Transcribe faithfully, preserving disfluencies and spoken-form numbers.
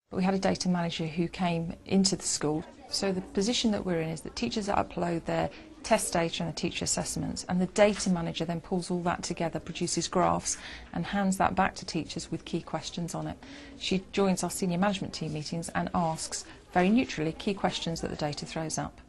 We had a data manager who came into the school. So the position that we're in is that teachers upload their test data and the teacher assessments, and the data manager then pulls all that together, produces graphs and hands that back to teachers with key questions on it. She joins our senior management team meetings and asks very neutrally key questions that the data throws up.